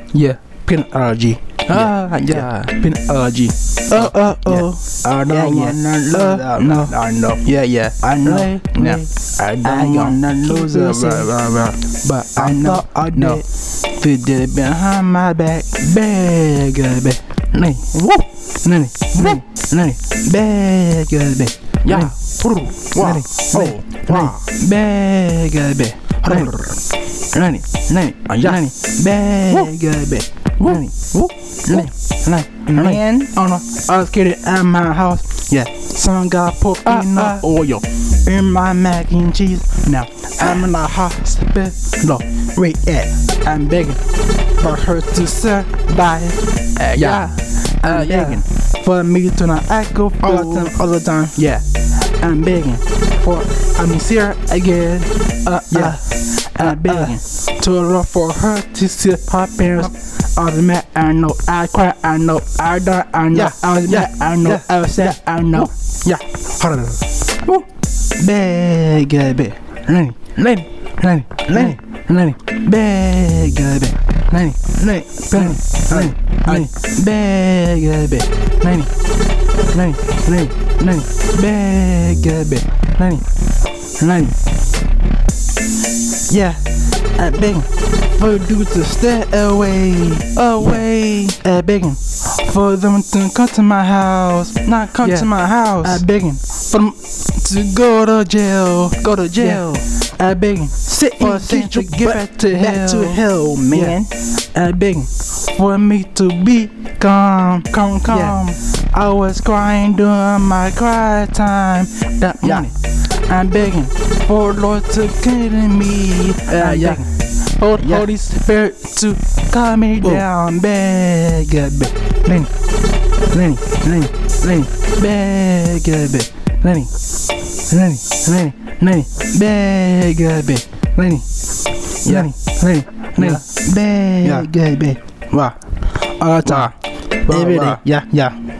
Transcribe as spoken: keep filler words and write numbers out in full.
Yeah, peanut allergy. Ah, yeah, peanut allergy. Oh, oh, oh. I don't wanna lose her. No, I know. Yeah, yeah, I know. Yeah, I don't wanna lose her. But I know I did. Fit it behind my back. Beg-A-Beea. Nay, woo. Nay, nay, nay. Beg-A-Beea. Yeah. Wow. Oh, wow. Beg-A-Beea. Nanny, nanny, nanny, Beg-A-Beea. Nanny, whoop, nanny, nanny, man. Oh no, I was kidding at my house. Yeah, some got pork in the oil in my mac and cheese. Now I'm in the hospital. Wait, yeah, I'm begging for her to survive. Uh, yeah, I'm begging for me to not act up all the time, all the time. Yeah, I'm begging for I'm here again. Uh, yeah. I'm begging to love for her to see her parents. I was mad, I know, I cried, I know, I died, I know, I was mad, I know, I was sad, I know. Yeah, hold on. Woo. Beg-A-Beea. Lenny, Lenny, Lenny, Lenny, Lenny, Beg-A-Beea. Lenny, Lenny, Lenny, Lenny, Lenny, Beg-A-Beea. Lenny, Lenny, Lenny, Lenny, Beg-A-Beea. Lenny, Lenny. Yeah, I'm begging for you to stay away, away. I'm begging for them to come to my house, not come yeah. to my house. I'm begging for them to go to jail, go to jail. Yeah. I'm begging sit for sin to get back to hell, back to hell, man. Yeah. I'm begging for me to be calm, calm, calm. Yeah. I was crying during my cry time. That yeah. money. I'm begging for Lord to kill me. Uh, yeah. For the yeah. Holy Spirit to calm me Whoa. down. Beg-A-Beea. Lenny, Lenny, Lenny, Lenny, Beg-A-Beea. Lenny, Lenny, Lenny, Lenny, Beg-A-Beea. Lenny, Lenny, Lenny, Lenny, Beg-A-Beea. Wow. All the time. Every day. Yeah, yeah.